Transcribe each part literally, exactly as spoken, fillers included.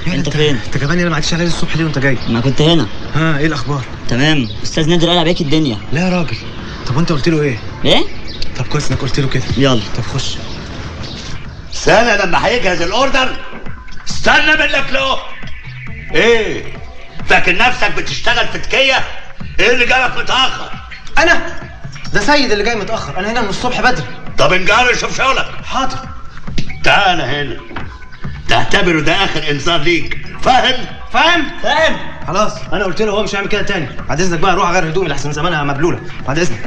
انت فين؟ انت كمان انا ما عدتش عليا الصبح ليه وانت جاي؟ ما كنت هنا. ها ايه الاخبار؟ تمام. استاذ نادر قال عليك الدنيا. لا يا راجل. طب وانت قلت له ايه؟ ايه؟ طب كويس انك قلت له كده. يلا طب خش. استنى لما هيجهز الاوردر. استنى منك له. ايه؟ فاكر نفسك بتشتغل في تكيه؟ ايه اللي جالك متاخر؟ انا؟ ده سيد اللي جاي متاخر، انا هنا من الصبح بدري. طب انجار شوف شغلك. حاضر. تعال هنا. تعتبره ده اخر انذار ليك، فاهم؟ فاهم؟ فاهم. خلاص انا قلت له هو مش هيعمل كده تاني. بعد اذنك بقى روح غير هدومي لحسن زمانها مبلوله. بعد اذنك.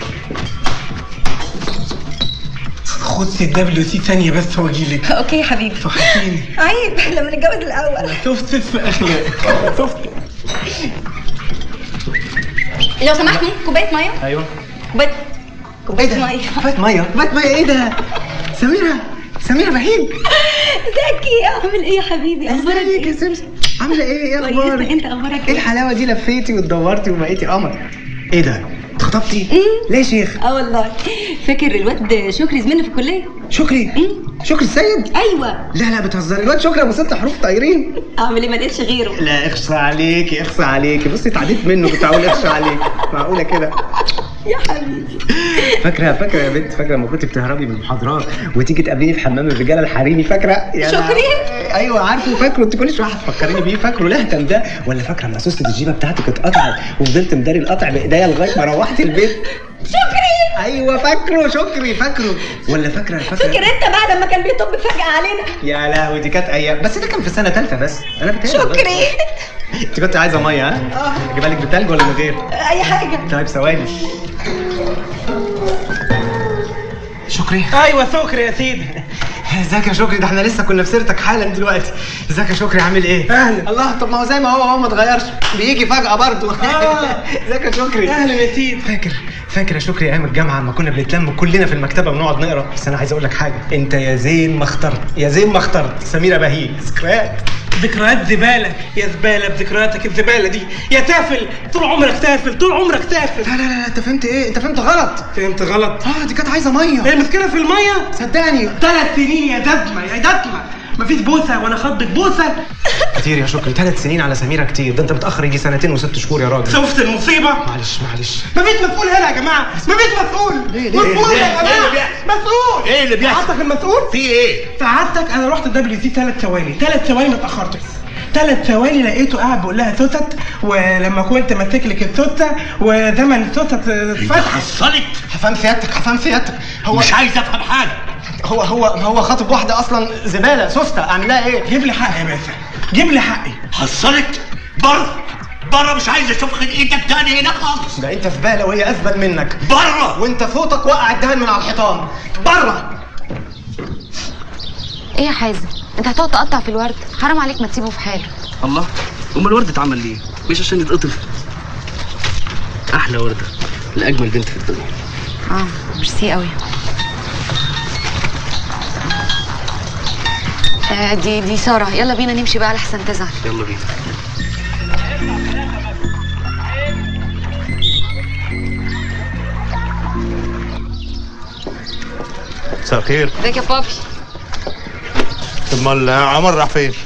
خد سي دبليو سي ثانيه بس واجيلك. اوكي يا حبيبي. توحشيني. عيب لما نتجوز الاول. شفت في اخلاقك. شفت. لو سمحت ممكن كوبايه ميه؟ ايوه. كوبايه كوبايه ميه. ميه. كوبايه ميه. كوبايه ميه ايه ده؟ سميره. سميره بهيج. زكي عامل ايه يا حبيبي؟ اخبارك ايه يا سمسم؟ عامله ايه؟ ايه اخبارك؟ انت اخبارك ايه الحلاوه دي؟ لفيتي واتدورتي وبقيتي قمر. ايه ده؟ اتخطبتي؟ ليه يا شيخ؟ اه والله. فاكر الواد شكري زميلنا في الكليه؟ شكري؟ امم شكري السيد؟ ايوه. لا لا بتهزري، الواد شكري ابو ست حروف طايرين. اعمل ايه ما لقيتش غيره. لا اخصى عليكي اخصى عليكي، بصي اتعديت منه كنت هقول اخصى عليكي. معقوله كده؟ يا حبيبي. فاكره فاكره يا بنت، فاكره لما كنت بتهربي من المحاضرات وتيجي تقابليني في حمام الرجاله الحريمي؟ فاكره؟ شكري؟ ايوه عارفه فاكره، انت كل شويه هتفكريني بيه. فاكره لهتم ده؟ ولا فاكره لما سوسه الجيبه بتاعتك اتقطعت وفضلت مداري القطع بايديا لغايه ما روحت البيت؟ شكري. ايوه فاكره شكري فاكره. ولا فاكره فاكره فاكر انت بقى لما كان بيطب فجاه علينا؟ يا لهوي دي كانت ايام، بس ده كان في سنه ثالثه بس. انا بتهيألي شكري. انت كنت عايزه ميه؟ ها؟ اه اجيبها لك بتلج ولا من غير؟ اي حاجه. طيب ثواني. شكري. ايوه شكري يا سيدي. ازيك يا شكري؟ ده احنا لسه كنا في سيرتك حالا دلوقتي. ازيك يا شكري؟ عامل ايه؟ اهلا. الله، طب ما هو زي ما هو هو ما اتغيرش، بيجي فجأة برضه. اه ازيك يا شكري؟ اهلا يا سيدي. فاكر فاكر يا شكري ايام الجامعه لما كنا بنتلم كلنا في المكتبه بنقعد نقرا؟ بس انا عايز اقول لك حاجه، انت يا زين ما اخترت، يا زين ما اخترت سميره بهيج. ذكريات ذكريات زباله يا زباله بذكرياتك الزباله دي يا تافل. طول عمرك تافل، طول عمرك تافل. لا لا لا انت فهمت ايه؟ انت فهمت غلط. فهمت غلط؟ اه دي كانت عايزه ميه. المشكله في الميه؟ صدقني ثلاث سنين يا دزمه يا دزمه مفيش بوسه وانا خضك بوسه. كتير يا شكري، ثلاث سنين على سميره كتير. ده انت متاخر يجي سنتين وست شهور يا راجل. شفت المصيبه؟ معلش معلش. مفيش مسؤول هنا يا جماعه، مفيش مسؤول. ليه ليه؟ مسؤول ليه؟ يا جماعه، مسؤول. ايه اللي بيحصل؟ سعادتك المسؤول؟ في ايه؟ سعادتك انا رحت الدبليو سي ثلاث ثواني، ثلاث ثواني ما اتاخرتش. ثلاث ثواني لقيته قاعد بيقول لها توتت، ولما كنت ماسك لك التوته وزمن التوتت اتفتح. حصلت؟ هفهم سيادتك هفهم سيادتك. هو مش عايز افهم حاجه. هو هو هو خاطب واحده اصلا زباله سوسته، اعمل لها ايه؟ جيب لي حقي يا باشا، جيب لي حقي. حصلت؟ بره بره، مش عايز اشوف خد ايدك تاني هنا خالص. ده انت في بالة وهي اثبل منك. بره. وانت صوتك وقع الدهان من على الحيطان. بره. ايه يا حازم؟ انت هتقعد تقطع في الورد؟ حرام عليك ما تسيبه في حاله. الله، امال الورد اتعمل ليه؟ مش عشان يتقطف؟ احلى ورده لاجمل بنت في الدنيا. اه ميرسي قوي. آه دي دي ساره، يلا بينا نمشي بقى لحسن تزعل. يلا بينا. مساء الخير. ازيك يا بابي؟ امال عمر راح فين؟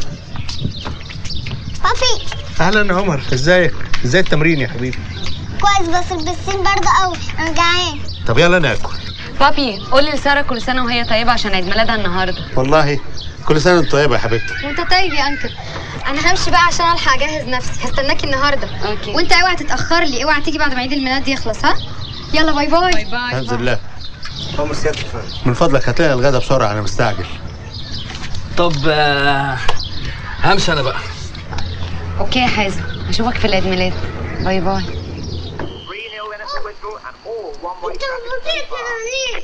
بابي. اهلا يا عمر، ازيك؟ ازاي التمرين يا حبيبي؟ كويس بس البسين برضه قوي، انا جعان. طب يلا ناكل. بابي قولي لساره كل سنه وهي طيبه عشان عيد ميلادها النهارده. والله كل سنه وانت طيبه يا حبيبتي. وانت طيب يا انكل. انا همشي بقى عشان الحق اجهز نفسي، هستناكي النهارده. اوكي. وانت اوعى تتاخر لي، اوعى تيجي بعد ما عيد الميلاد يخلص. ها يلا باي باي. باي باي. الحمد لله. عمر سيادتك من فضلك هات لنا الغدا بسرعه، انا مستعجل. طب آه همشي انا بقى. اوكي يا حازم، اشوفك في العيد ميلاد. باي باي. انت ليه؟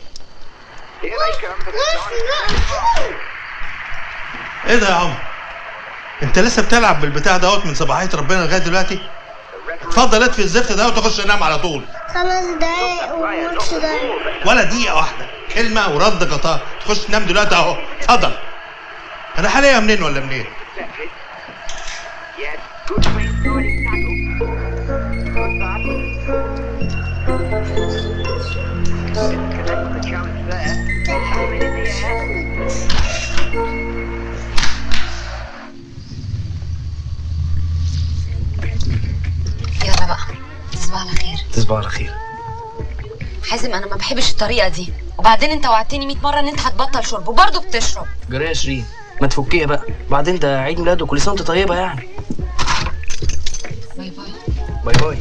ايه ده يا عمر؟ انت لسه بتلعب بالبتاع دوت من صباحيه ربنا لغايه دلوقتي؟ اتفضل اطفي الزفت ده وتخش تنام على طول. خمس دقايق والماتش ده. ولا دقيقه واحده، كلمه ورد غطاء. تخش تنام دلوقتي اهو. اتفضل. انا حاليا منين ولا منين؟ تعالى بقى. تصبح على خير. تصبح على خير. حازم انا ما بحبش الطريقه دي، وبعدين انت وعدتني مية مره ان انت هتبطل شرب وبرضه بتشرب. جرى يا شيرين ما تفكيها بقى، بعدين ده عيد ميلاد وكل سنه وانت طيبه يعني. باي باي. باي باي.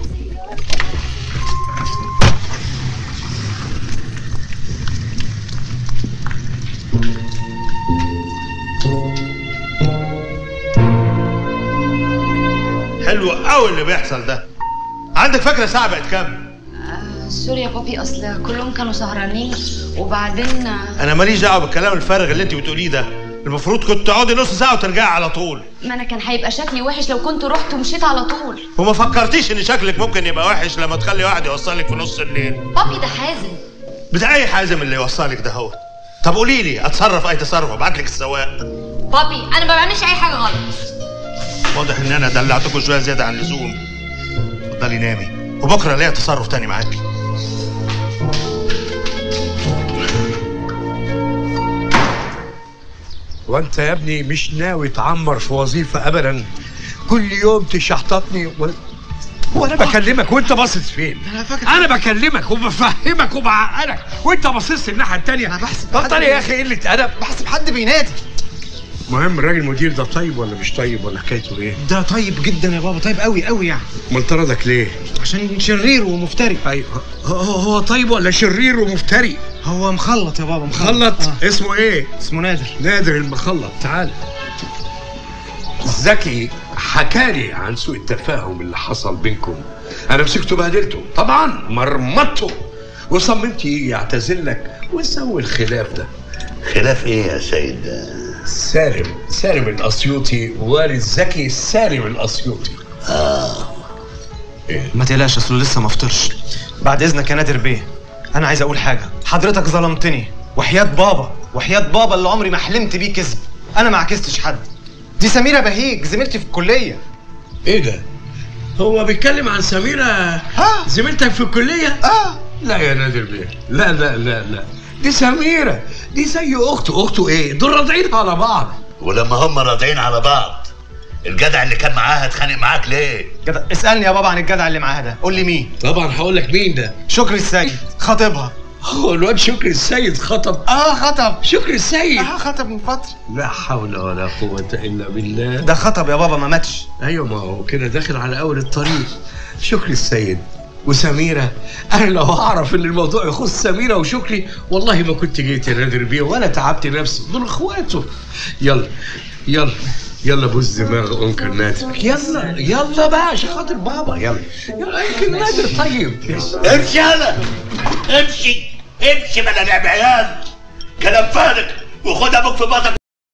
حلو قوي اللي بيحصل ده. عندك فكره الساعه بقت كام؟ آه سوري يا بابي، اصل كلهم كانوا سهرانين وبعدين انا ماليش دعوه بالكلام الفارغ اللي انت بتقوليه ده. المفروض كنت تقعدي نص ساعه وترجعي على طول. ما انا كان هيبقى شكلي وحش لو كنت رحت ومشيت على طول. وما فكرتيش ان شكلك ممكن يبقى وحش لما تخلي واحد يوصلك في نص الليل؟ بابي ده حازم. بتاع اي حازم اللي يوصلك ده هو؟ طب قولي لي اتصرف اي تصرف ابعت لك السواق. بابي انا ما بعملش اي حاجه غلط. واضح ان انا دلعتكم شويه زياده عن اللزوم. اتفضلي نامي وبكره ليا تصرف تاني معاكي. وانت يا ابني مش ناوي تعمر في وظيفه ابدا، كل يوم تشحططني و... وانا بكلمك وانت باصص فين؟ انا فاكر انا بكلمك وبفهمك وبعقلك وانت باصص الناحيه الثانيه. انا بحسب بطل يا اخي قله ادب. بحسب حد بينادي. المهم الراجل المدير ده طيب ولا مش طيب ولا حكايته ايه؟ ده طيب جدا يا بابا، طيب قوي قوي يعني. امال طردك ليه؟ عشان شرير ومفتري. ايوه هو, هو طيب ولا شرير ومفتري؟ هو مخلط يا بابا، مخلط. مخلط؟ آه. اسمه ايه؟ اسمه نادر. نادر المخلط. تعال. زكي حكالي عن سوء التفاهم اللي حصل بينكم. انا مسكته بهدلته طبعا، مرمطته وصممت يجي يعتذر لك ونسوي الخلاف ده. خلاف ايه يا سيد؟ سالم سالم الاسيوطي والد زكي سالم الاسيوطي. اه إيه؟ ما تقلقش اصله لسه ما فطرش. بعد اذنك يا نادر بيه، انا عايز اقول حاجه. حضرتك ظلمتني وحياه بابا، وحياه بابا اللي عمري ما حلمت بيه كذب. انا ما عكستش حد. دي سميره بهيج زميلتي في الكليه. ايه ده؟ هو بيتكلم عن سميره اه زميلتك في الكليه؟ اه لا يا نادر بيه، لا لا لا لا، دي سميره دي زي اخته. اخته ايه؟ دول راضعين على بعض. ولما هم راضعين على بعض الجدع اللي كان معاها اتخانق معاك ليه؟ جدع. اسالني يا بابا عن الجدع اللي معاها ده. قول لي مين؟ طبعا هقول لك مين ده. شكري السيد خطيبها. هو الواد شكري السيد خطب؟ اه خطب. شكري السيد اه خطب من فتره. لا حول ولا قوه الا بالله. ده خطب يا بابا، ما ماتش. ايوه ما هو كده داخل على اول الطريق. شكري السيد وسميره، انا لو اعرف ان الموضوع يخص سميره وشكري والله ما كنت جيت يا نادر بيه ولا تعبت نفسي، دول اخواته. يلا يلا يلا بوز دماغ انكل نادر. يلا يلا بقى عشان خاطر بابا. يلا يلا يمكن نادر طيب. امشي يلا امشي امشي بلا لعب عيال. كلام فارغ وخد ابوك في بطنك.